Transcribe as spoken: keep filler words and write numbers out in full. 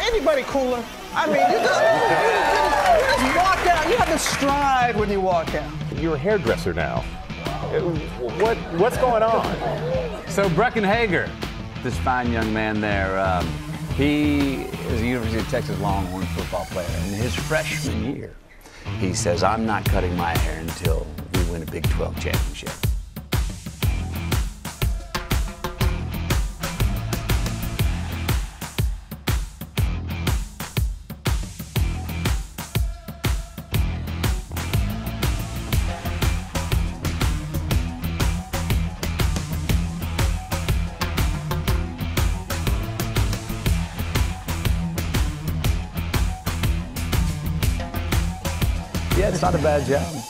anybody cooler. I mean, you just, you just walk out. You have to stride when you walk out. You're a hairdresser now. What what's going on? So Breckyn Hager, this fine young man there, um, he is a University of Texas Longhorn football player. In his freshman year, he says, I'm not cutting my hair until we win a Big twelve championship. Yeah, it's not a bad job.